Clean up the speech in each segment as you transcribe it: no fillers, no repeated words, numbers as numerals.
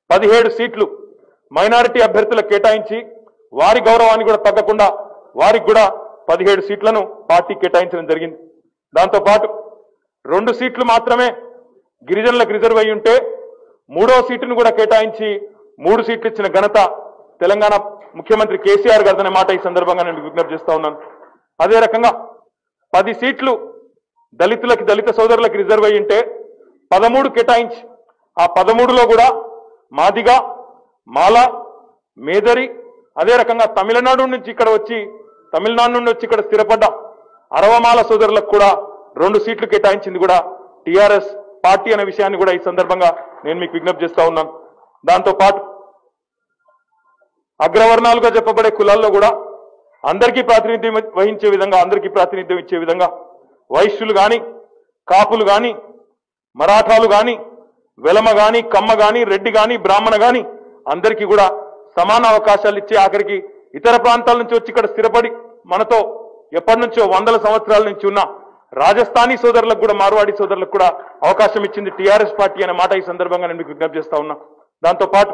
17 సీట్లు మైనారిటీ అభ్యర్థులకు కేటాయించి వారి గౌరవాన్ని కూడా తగ్గకుండా వారికి కూడా 17 సీట్లను పార్టీ కేటాయించడం జరిగింది. దాంతో పాటు 2 సీట్లు మాత్రమే గిరిజనులకు రిజర్వ్ అయి ఉంటే 3వ సీటును కూడా కేటాయించి 3 సీట్లు ఇచ్చిన ఘనత తెలంగాణ ముఖ్యమంత్రి కేసీఆర్ గారిదనే మాట ఈ సందర్భంగా నేను విజ్ఞప్తి చేస్తా ఉన్నాను. అదే రకంగా 10 సీట్లు దళితులకి దళిత సోదరులకు రిజర్వ్ అయి ఉంటే 13 కేటాయించి ఆ 13లో కూడా మాదిగ మాల మేదరి అదే రకంగా తమిళనాడు నుంచి ఇక్కడ స్థిరపడ్డ అరవమాల సోదరులకు కూడా 2 సీట్లు కేటాయించింది కూడా టీఆర్ఎస్ పార్టీ అనే విషయాన్ని కూడా ఈ సందర్భంగా నేను మీకు విజ్ఞప్తి చేస్తా ఉన్నాను. దాంతో పాటు అగ్రవర్ణాలుగా చెప్పబడే కులాల్లో కూడా అందరికీ ప్రాతినిధ్యం వహించే విధంగా అందరికీ ప్రాతినిధ్యం ఇచ్చే విధంగా వైశ్యులు గాని కాపులు గాని మరాఠాలు గాని వెలమ గాని కమ్మ గాని రెడ్డి గాని బ్రాహ్మణ గాని అందరికీ కూడా సమాన అవకాశాలు ఇచ్చి ఆఖరికి ఇతర ప్రాంతాల నుంచి వచ్చి ఇక్కడ స్థిరపడి మనతో ఎప్పటి నుంచో 100 సంవత్సరాల నుంచి ఉన్న రాజస్థానీ సోదరులకు కూడా మార్వాడి సోదరులకు కూడా అవకాశం ఇచ్చింది టీఆర్ఎస్ పార్టీ అనే మాట ఈ సందర్భంగా నేను మీకు విజ్ఞప్తి చేస్తా ఉన్నా. దాంతో పాటు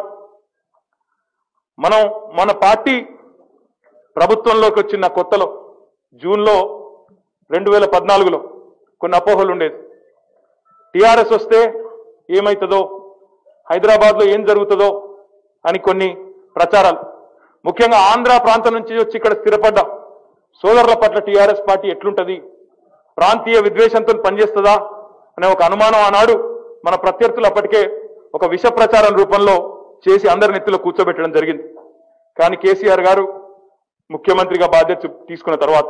మన పార్టీ ప్రభుత్వంలోకి వచ్చిన కొత్తలో జూన్లో 2014లో కొన్ని అపోహలు ఉండేది. టీఆర్ఎస్ వస్తే ఏమవుతుందో హైదరాబాద్లో ఏం జరుగుతుందో అని కొన్ని ప్రచారాలు, ముఖ్యంగా ఆంధ్ర ప్రాంతం నుంచి వచ్చి ఇక్కడ స్థిరపడ్డ సోదరుల పట్ల టీఆర్ఎస్ పార్టీ ఎట్లుంటది, ప్రాంతీయ విద్వేషంతో పనిచేస్తుందా అనే ఒక అనుమానం ఆనాడు మన ప్రత్యర్థులు అప్పటికే ఒక విష ప్రచారం రూపంలో చేసి అందరి నెత్తిలో కూర్చోబెట్టడం జరిగింది. కానీ కేసీఆర్ గారు ముఖ్యమంత్రిగా బాధ్యత తీసుకున్న తర్వాత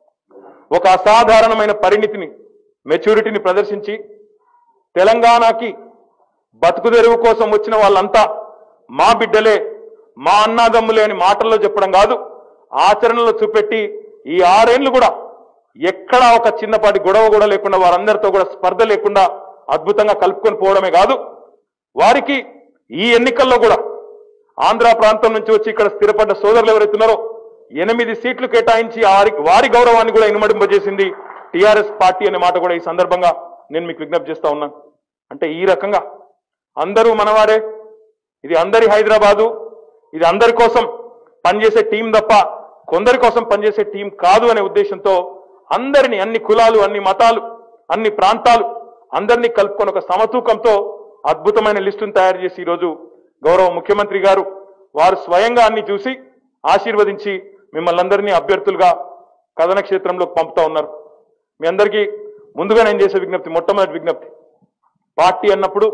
ఒక అసాధారణమైన పరిణితిని మెచ్యూరిటీని ప్రదర్శించి తెలంగాణకి బతుకుదెరువు కోసం వచ్చిన వాళ్ళంతా మా బిడ్డలే మా అన్నాదమ్ములే అని మాటల్లో చెప్పడం కాదు, ఆచరణలో చూపెట్టి ఈ 6 ఏళ్లు కూడా ఎక్కడా ఒక చిన్నపాటి గొడవ కూడా లేకుండా వారందరితో కూడా స్పర్ధ లేకుండా అద్భుతంగా కలుపుకొని పోవడమే కాదు, వారికి ఈ ఎన్నికల్లో కూడా ఆంధ్ర ప్రాంతం నుంచి వచ్చి ఇక్కడ స్థిరపడ్డ సోదరులు ఎవరైతున్నారో 8 సీట్లు కేటాయించి వారి గౌరవాన్ని కూడా ఇనుమడింపజేసింది టీఆర్ఎస్ పార్టీ అనే మాట కూడా ఈ సందర్భంగా నేను మీకు విజ్ఞప్తి చేస్తా ఉన్నాను. అంటే ఈ రకంగా అందరూ మనవారే, ఇది అందరి హైదరాబాదు, ఇది అందరి కోసం పనిచేసే టీం తప్ప కొందరి కోసం పనిచేసే టీం కాదు అనే ఉద్దేశంతో అందరినీ, అన్ని కులాలు, అన్ని మతాలు, అన్ని ప్రాంతాలు అందరినీ కలుపుకొని ఒక సమతూకంతో అద్భుతమైన లిస్టును తయారు చేసి ఈరోజు గౌరవ ముఖ్యమంత్రి గారు వారు స్వయంగా అన్ని చూసి ఆశీర్వదించి మిమ్మల్ని అందరినీ అభ్యర్థులుగా కథన క్షేత్రంలోకి పంపుతా ఉన్నారు. మీ అందరికీ ముందుగా నేను చేసే విజ్ఞప్తి, మొట్టమొదటి విజ్ఞప్తి, పార్టీ అన్నప్పుడు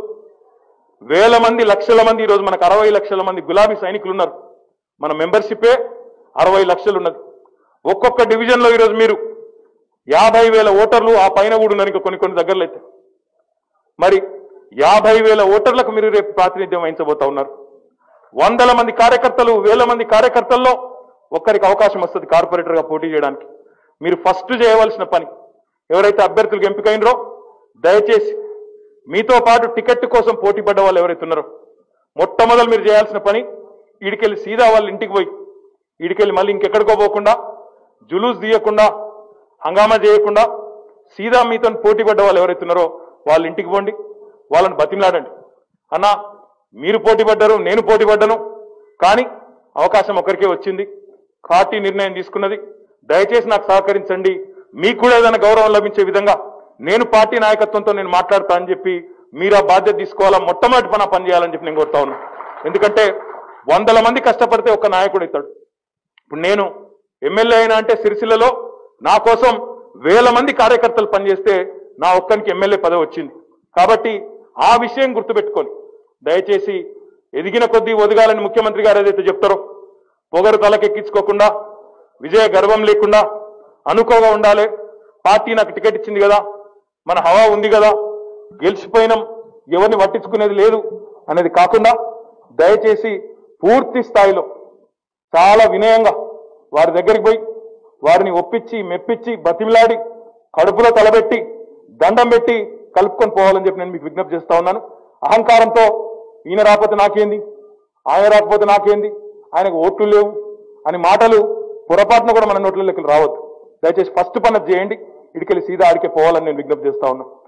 వేల మంది లక్షల మంది, ఈరోజు మనకు 60 లక్షల మంది గులాబీ సైనికులు ఉన్నారు. మన మెంబర్షిప్పే 60 లక్షలు ఉన్నది. ఒక్కొక్క డివిజన్లో ఈరోజు మీరు 50,000 ఓటర్లు, ఆ పైన కూడా ఉన్నారు ఇంకా కొన్ని దగ్గరలో అయితే. మరి 50,000 ఓటర్లకు మీరు రేపు ప్రాతినిధ్యం వహించబోతా ఉన్నారు. 100 మంది కార్యకర్తలు, 1000 మంది కార్యకర్తల్లో ఒక్కరికి అవకాశం వస్తుంది కార్పొరేటర్గా పోటీ చేయడానికి. మీరు ఫస్ట్ చేయవలసిన పని, ఎవరైతే అభ్యర్థులకు ఎంపికైనరో దయచేసి మీతో పాటు టికెట్ కోసం పోటీ పడ్డ వాళ్ళు ఎవరైతే ఉన్నారో మొట్టమొదలు మీరు చేయాల్సిన పని, ఈడికెళ్ళి సీదా వాళ్ళ ఇంటికి పోయి, ఈడికెళ్ళి మళ్ళీ ఇంకెక్కడికో పోకుండా, జులూస్ తీయకుండా, హంగామా చేయకుండా, సీదా మీతో పోటీ పడ్డ వాళ్ళు ఎవరైతే ఉన్నారో వాళ్ళ ఇంటికి పోండి, వాళ్ళని బతిమలాడండి. అన్నా మీరు పోటీ పడ్డారు, నేను పోటీ పడ్డాను, కానీ అవకాశం ఒకరికే వచ్చింది, పార్టీ నిర్ణయం తీసుకున్నది, దయచేసి నాకు సహకరించండి, మీకు కూడా ఏదైనా గౌరవం లభించే విధంగా నేను పార్టీ నాయకత్వంతో నేను మాట్లాడతా అని చెప్పి మీరు ఆ బాధ్యత తీసుకోవాలా, మొట్టమొదటి పని చేయాలని చెప్పి నేను కోరుతా ఉన్నాను. ఎందుకంటే 100 మంది కష్టపడితే ఒక నాయకుడు అవుతాడు. ఇప్పుడు నేను ఎమ్మెల్యే అయినా అంటే సిరిసిల్లలో నా కోసం 1000 మంది కార్యకర్తలు పనిచేస్తే నా ఒక్కరికి ఎమ్మెల్యే పదవి వచ్చింది. కాబట్టి ఆ విషయం గుర్తుపెట్టుకొని దయచేసి ఎదిగిన కొద్దీ ఒదగాలని ముఖ్యమంత్రి గారు ఏదైతే చెప్తారో, పొగరు తలకెక్కించుకోకుండా, విజయ గర్వం లేకుండా అనుకోగా ఉండాలి. పార్టీ నాకు టికెట్ ఇచ్చింది కదా, మన హవా ఉంది కదా, గెలిచిపోయినాం, ఎవరిని పట్టించుకునేది లేదు అనేది కాకుండా దయచేసి పూర్తి స్థాయిలో చాలా వినయంగా వారి దగ్గరికి పోయి వారిని ఒప్పించి మెప్పించి బతిమిలాడి కడుపులో తలబెట్టి దండం పెట్టి కలుపుకొని పోవాలని చెప్పి నేను మీకు విజ్ఞప్తి చేస్తా ఉన్నాను. అహంకారంతో ఈయన రాకపోతే నాకేంది, ఆయన రాకపోతే నాకేంది, ఆయనకు ఓట్లు లేవు అని మాటలు పొరపాటున కూడా మన నోట్లలోకి రావద్దు. దయచేసి ఫస్ట్ పని చేయండి, ఇడికెళ్ళి సీదా ఆడికే పోవాలని నేను విజ్ఞప్తి చేస్తా ఉన్నాను.